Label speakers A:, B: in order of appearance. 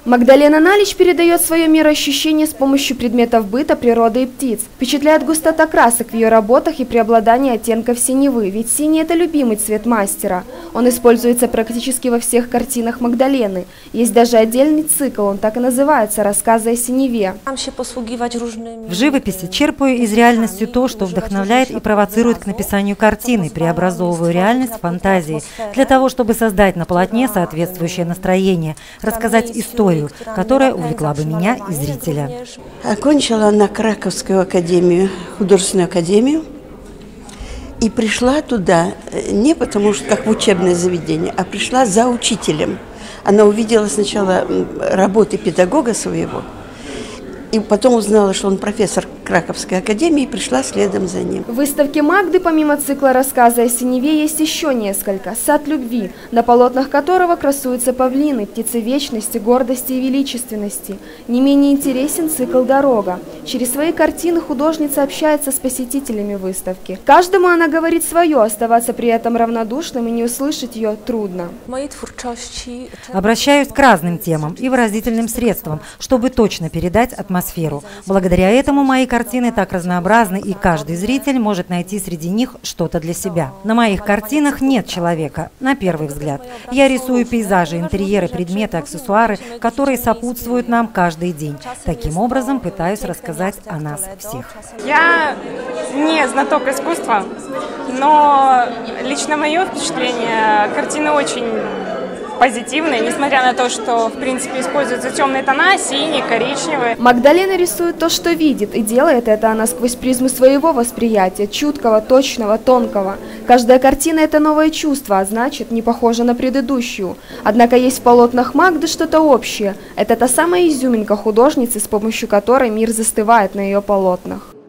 A: Магдалена Налич передает свое мироощущение с помощью предметов быта, природы и птиц. Впечатляет густота красок в ее работах и преобладание оттенков синевы, ведь синий – это любимый цвет мастера. Он используется практически во всех картинах Магдалены. Есть даже отдельный цикл, он так и называется «Рассказы о синеве».
B: В живописи черпаю из реальности то, что вдохновляет и провоцирует к написанию картины, преобразовываю реальность в фантазии, для того, чтобы создать на полотне соответствующее настроение, рассказать историю, которая увлекла бы меня и зрителя.
C: Окончила на Краковскую академию, художественную академию, и пришла туда не потому, что как в учебное заведение, а пришла за учителем. Она увидела сначала работы педагога своего, и потом узнала, что он профессор Краковской академии, и пришла следом за ним.
A: В выставке Магды помимо цикла «Рассказы о синеве» есть еще несколько. «Сад любви», на полотнах которого красуются павлины, птицы вечности, гордости и величественности. Не менее интересен цикл «Дорога». Через свои картины художница общается с посетителями выставки. Каждому она говорит свое, оставаться при этом равнодушным и не услышать ее трудно.
B: Обращаюсь к разным темам и выразительным средствам, чтобы точно передать атмосферу. Благодаря этому мои картины так разнообразны, и каждый зритель может найти среди них что-то для себя. На моих картинах нет человека, на первый взгляд. Я рисую пейзажи, интерьеры, предметы, аксессуары, которые сопутствуют нам каждый день. Таким образом, пытаюсь рассказать о нас всех.
D: Я не знаток искусства, но лично мое впечатление, картины очень позитивные, несмотря на то, что, в принципе, используются темные тона, синие, коричневые.
A: Магдалена рисует то, что видит, и делает это она сквозь призму своего восприятия, чуткого, точного, тонкого. Каждая картина – это новое чувство, а значит, не похожа на предыдущую. Однако есть в полотнах Магды что-то общее. Это та самая изюминка художницы, с помощью которой мир застывает на ее полотнах.